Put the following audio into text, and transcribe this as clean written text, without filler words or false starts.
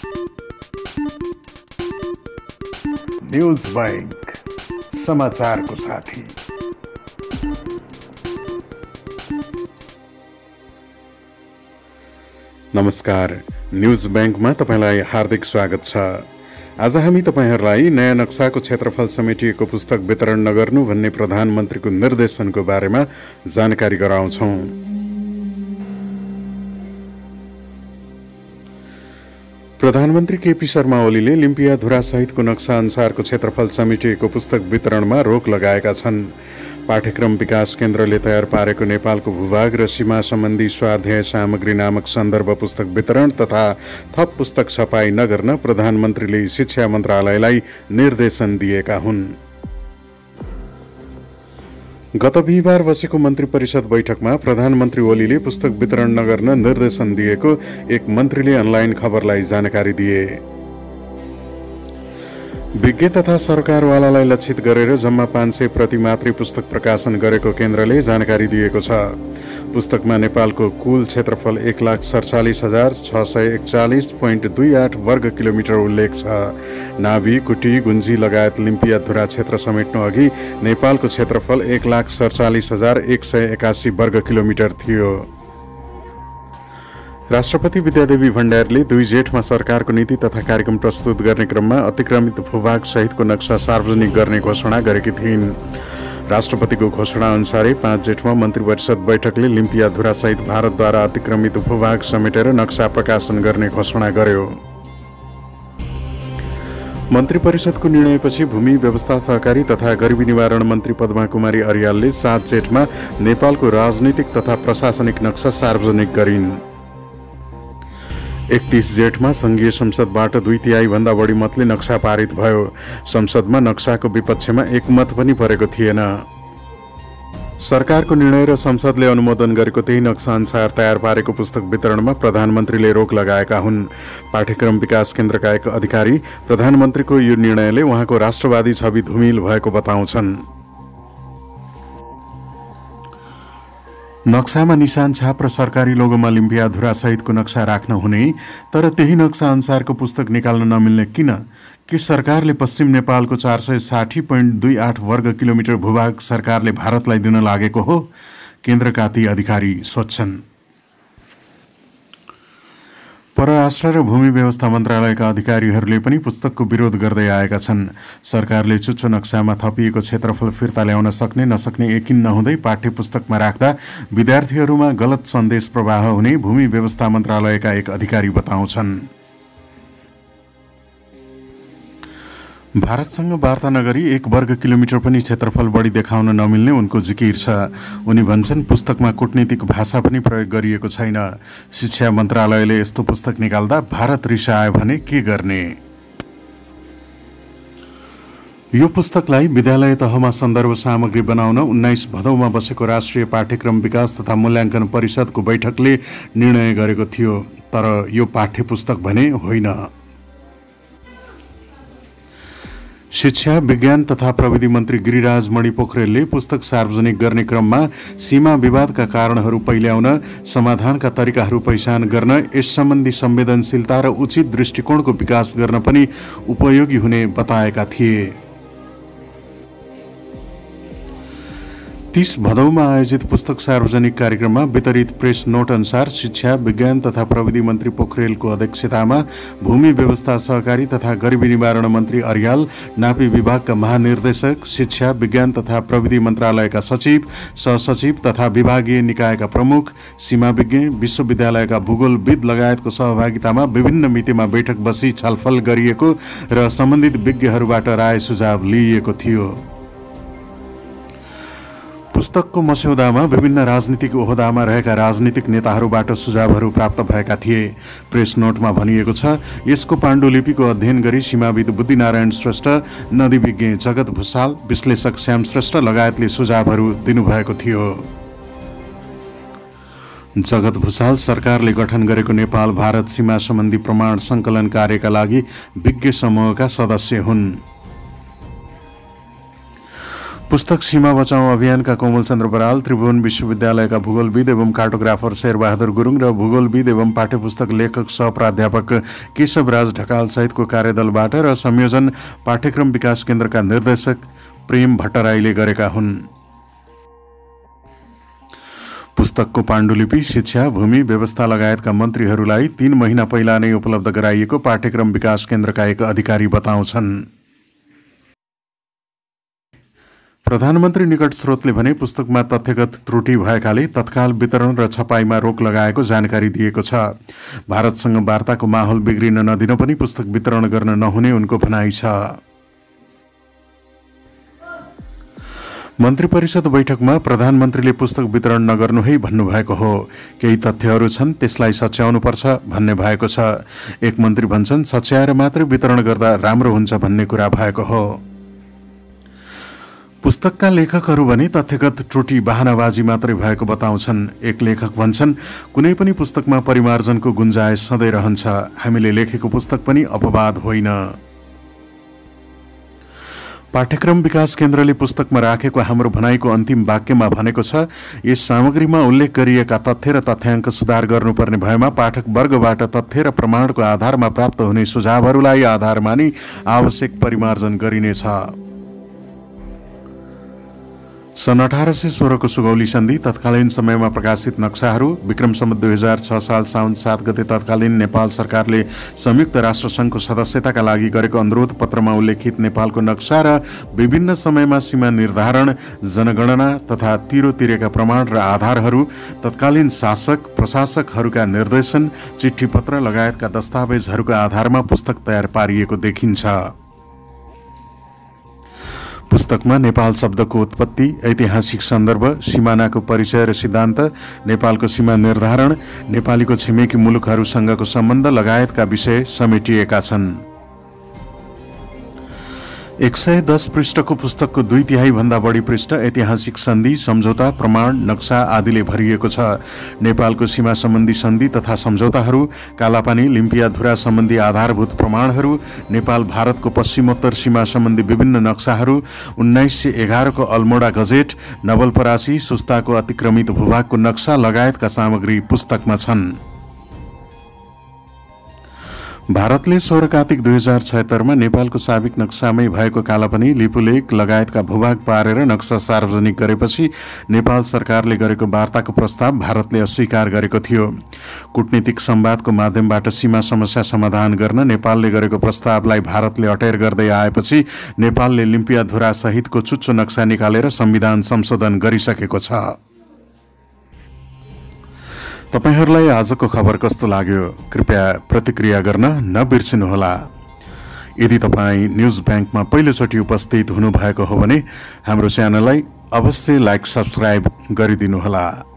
News bank समाचारको साथी। नमस्कार, न्यूज बैंकमा तपाईलाई हार्दिक स्वागत छ। आज हामी तपाईहरूलाई नयाँ नक्साको क्षेत्रफल समेटिएको पुस्तक वितरण नगर्नु भन्ने प्रधानमन्त्रीको निर्देशनको बारेमा जानकारी गराउँछौं। प्रधानमन्त्री केपी शर्मा ओलीले लिम्पियाधुरा सहितको नक्सा अनुसारको क्षेत्रफल समेटिएको पुस्तक वितरणमा रोक लगाएका छन्। पाठ्यक्रम विकास केन्द्रले तयार पारेको नेपालको भूभाग र सीमा सम्बन्धी स्वाध्याय सामग्री नामक सन्दर्भ पुस्तक वितरण तथा थप पुस्तक छपाई नगर्न प्रधानमन्त्रीले शिक्षा मन्त्रालयलाई निर्देशन दिएका हुन्। गत बिहिबार बसेको मन्त्री परिषद बैठकमा प्रधानमन्त्री ओलीले पुस्तक वितरण नगर्न निर्देशन दिएको एक मन्त्रीले अनलाइन खबरलाई जानकारी दिए। विज्ञ तथा सरकारवालालाई लक्षित गरेर जम्मा 500 प्रति मात्रै पुस्तक प्रकाशन गरेको केन्द्रले जानकारी दिएको छ। पुस्तकमा नेपालको कुल क्षेत्रफल 1,47,641.28 वर्ग किलोमिटर उल्लेख छ। नाभी, कुटी, गुन्जी लगायत लिम्पियाधुरा क्षेत्र समेट्नु अघि नेपालको क्षेत्रफल 1,47,181 वर्ग किलोमिटर थियो। राष्ट्रपति विद्यादेवी भण्डारीले 2 जेठमा सरकारको नीति तथा कार्यक्रम प्रस्तुत गर्ने क्रममा अतिक्रमित भूभाग सहितको नक्सा सार्वजनिक गर्ने घोषणा गरेकी थिइन्। राष्ट्रपतिको घोषणा अनुसारै 5 जेठमा मन्त्री परिषद बैठकले लिम्पियाधुरा सहित भारतद्वारा अतिक्रमित भूभाग समेटेर नक्सा प्रकाशन गर्ने घोषणा गर्यो। मन्त्री परिषदको निर्णयपछि भूमि व्यवस्था सहकारी तथा गरिबी निवारण मन्त्री पद्मा कुमारी अर्यालले 7 जेठमा नेपालको राजनीतिक तथा प्रशासनिक नक्सा सार्वजनिक गरिन्। 31 जेठमा संघीय संसदबाट 2/3 भन्दा बढी मतले नक्सा पारित भयो। संसदमा नक्साको विपक्षमा एक मत पनि परेको थिएन। सरकारको निर्णय र संसदले अनुमोदन गरेको त्यही नक्सा अनुसार तयार पारेको पुस्तक वितरणमा प्रधानमन्त्रीले रोक लगाएका हुन्। पाठ्यक्रम विकास केन्द्रका एक अधिकारी प्रधानमन्त्रीको यो निर्णयले उहाँको राष्ट्रवादी छवि धुमिल भएको बताउँछन्। नक्सामा निशान छाप र सरकारी लोगोमा लिम्पियाधुरा सहितको नक्सा राख्न हुने, तर त्यही नक्सा अनुसारको पुस्तक निकाल्न नमिल्ने किन? के सरकारले पश्चिम नेपालको 460.28 वर्ग किलोमिटर भूभाग सरकारले भारतलाई दिन लागेको हो? केन्द्रका ती अधिकारी सोध्छन्। परराष्ट्र र भूमि व्यवस्था मन्त्रालयका अधिकारीहरूले पनि पुस्तकको विरोध गर्दै आएका छन्। सरकारले चुच्चो नक्सामा थपिएको क्षेत्रफल फिर्ता ल्याउन सक्ने नसक्ने यकिन नहुँदै पाठ्य पुस्तकमा राख्दा विद्यार्थीहरूमा गलत सन्देश प्रवाह हुने भूमि व्यवस्था मन्त्रालयका एक अधिकारी बताउँछन्। भारतसँग वार्ता नगरी 1 वर्ग किलोमिटर पनि क्षेत्रफल बढी देखाउन नमिल्ने उनको जिकिर छ। उनी भन्छन् पुस्तकमा कूटनीतिक भाषा पनि प्रयोग गरिएको छैन। शिक्षा मन्त्रालयले यस्तो पुस्तक निकाल्दा भारत रिसायो भने के गर्ने? यो पुस्तकलाई विद्यालय तहमा सन्दर्भ सामग्री बनाउन 19 भदौमा बसेको राष्ट्रिय पाठ्यक्रम विकास तथा मूल्याङ्कन परिषदको बैठकले निर्णय गरेको थियो, तर यो पाठ्य पुस्तक भने होइन। शिक्षा, विज्ञान तथा प्रविधि मन्त्री गिरिराज मणि पोखरेलले पुस्तक सार्वजनिक गर्ने क्रममा सीमा विवादका कारणहरू पहिल्याउन, समाधानका तरिकाहरू पहिचान गर्न, यस सम्बन्धी संवेदनशीलता र उचित दृष्टिकोणको विकास गर्न पनि उपयोगी हुने बताएका थिए। 30 भदौमा आयोजित पुस्तक सार्वजनिक कार्यक्रममा वितरित प्रेस नोट अनुसार शिक्षा, विज्ञान तथा प्रविधि मन्त्री पोखरेलको अध्यक्षतामा भूमि व्यवस्था सहकारी तथा गरिबी निवारण मन्त्री अर्याल, नापी विभागका महानिर्देशक, शिक्षा, विज्ञान तथा प्रविधि मन्त्रालयका सचिव, सहसचिव तथा विभागीय निकायका प्रमुख, सीमाविज्ञ, विश्वविद्यालयका भूगोलविद लगायतको सहभागितामा विभिन्न मितिमा बैठक बसी छलफल गरिएको र सम्बन्धित विज्ञहरूबाट राय सुझाव लिइएको थियो। पुस्तकको मस्यौदामा विभिन्न राजनीतिक ओहदामा रहेका राजनीतिक नेताहरूबाट सुझावहरू प्राप्त भएका थिए। प्रेस नोटमा भनिएको छ, यसको पाण्डुलिपिको अध्ययन गरी सीमाविद बुद्धिनारायण श्रेष्ठ, नदीविज्ञ जगत भुसाल, विश्लेषक श्याम श्रेष्ठ लगायतले सुझावहरू दिनुभएको थियो। जगत भुसाल सरकारले गठन गरेको नेपाल भारत सीमा सम्बन्धी प्रमाण सङ्कलन कार्यका लागि विज्ञ समूहका सदस्य हुन्। पुस्तक सीमा बचाउँ अभियानका कोमल चन्द्र बराल, त्रिभुवन विश्वविद्यालयका भूगोलविद एवं कार्टोग्राफर शेरबहादुर गुरुङ र भूगोलविद एवं पाठ्यपुस्तक लेखक सह प्राध्यापक केशवराज ढकाल सहितको कार्यदलबाट र संयोजन पाठ्यक्रम विकास केन्द्रका निर्देशक प्रेम भट्टराईले गरेका हुन्। पुस्तकको पाण्डुलिपि शिक्षा, भूमि व्यवस्था लगायतका मन्त्रीहरूलाई 3 महिना पहिला नै उपलब्ध गराइएको पाठ्यक्रम विकास केन्द्रका एक अधिकारी बताउँछन्। प्रधानमन्त्री निकट स्रोतले भने पुस्तकमा तथ्यगत त्रुटि भएकाले तत्काल वितरण र छपाईमा रोक लगाएको जानकारी दिएको छ। भारतसँग वार्ताको माहौल बिग्रिन नदिन पनि पुस्तक वितरण गर्न नहुने उनको भनाइ छ। मन्त्री परिषद बैठकमा प्रधानमन्त्रीले पुस्तक वितरण नगर्नु है भन्नुभएको हो। केही तथ्यहरू छन्, त्यसलाई सच्याउनुपर्छ भन्ने भएको छ। एक मन्त्री भन्छन् सच्याएर मात्रै वितरण गर्दा राम्रो हुन्छ भन्ने कुरा भएको हो। पुस्तकका लेखकहरू भने तथ्यगत त्रुटि बहानाबाजी मात्रै भएको बताउँछन्। एक लेखक भन्छन् कुनै पनि पुस्तकमा परिमार्जनको गुन्जायस सधैँ रहन्छ। हामीले लेखेको पुस्तक पनि अपवाद होइन। पाठ्यक्रम विकास केन्द्रले पुस्तकमा राखेको हाम्रो भनाइको अन्तिम वाक्यमा भनेको छ, यस सामग्रीमा उल्लेख गरिएका तथ्य र तथ्याङ्क सुधार गर्नुपर्ने भएमा पाठक वर्गबाट तथ्य र प्रमाणको आधारमा प्राप्त हुने सुझावहरूलाई आधार मानी आवश्यक परिमार्जन गरिनेछ। सन् 1816 को सुगौली सन्धि, तत्कालीन समयमा प्रकाशित नक्साहरू, विक्रम सम्वत 2006 साल साउन 7 गते तत्कालीन नेपाल सरकारले संयुक्त राष्ट्रसङ्घको सदस्यताका लागि गरेको अनुरोध पत्रमा उल्लेखित नेपालको नक्सा र विभिन्न समयमा सीमा निर्धारण, जनगणना तथा तिरोतिरेका प्रमाण र आधारहरू, तत्कालीन शासक प्रशासकहरूका निर्देशन, चिठी पत्र लगायतका दस्तावेजहरूका आधारमा पुस्तक तयार पारिएको देखिन्छ। पुस्तकमा नेपाल शब्दको उत्पत्ति, ऐतिहासिक सन्दर्भ, सिमानाको परिचय र सिद्धान्त, नेपालको सीमा निर्धारण, नेपालीको छिमेकी मुलुकहरूसँगको सम्बन्ध लगायतका विषय समेटिएका छन्। 110 पृष्ठको पुस्तकको 2/3 भन्दा बढी पृष्ठ ऐतिहासिक सन्धि, सम्झौता, प्रमाण, नक्सा आदिले भरिएको छ। नेपालको सीमा सम्बन्धी सन्धि तथा सम्झौताहरू, कालापानी लिम्पियाधुरा सम्बन्धी आधारभूत प्रमाणहरू, नेपाल भारतको पश्चिमोत्तर सीमा सम्बन्धी विभिन्न नक्साहरू, 1911 को अल्मोडा गजेट, नवलपरासी सुस्ताको अतिक्रमित भूभागको नक्सा लगायतका सामग्री पुस्तकमा छन्। भारतले 16 कार्तिक 2076 मा नेपालको साबिक नक्सामै भएको कालापानी, लिपुलेक लगायतका भूभाग पारेर नक्सा सार्वजनिक गरेपछि नेपाल सरकारले गरेको वार्ताको प्रस्ताव भारतले अस्वीकार गरेको थियो। कूटनीतिक संवादको माध्यमबाट सीमा समस्या समाधान गर्न नेपालले गरेको प्रस्तावलाई भारतले अटेर गर्दै आएपछि नेपालले लिम्पियाधुरा सहितको चुच्चो नक्सा निकालेर संविधान संशोधन गरिसकेको छ। तपाईहरूलाई आजको खबर कस्तो लाग्यो? कृपया प्रतिक्रिया गर्न नबिर्सिनुहोला। यदि तपाईँ न्युज ब्याङ्कमा पहिलोचोटि उपस्थित हुनुभएको हो भने हाम्रो च्यानललाई अवश्य लाइक, सब्स्क्राइब गरिदिनुहोला।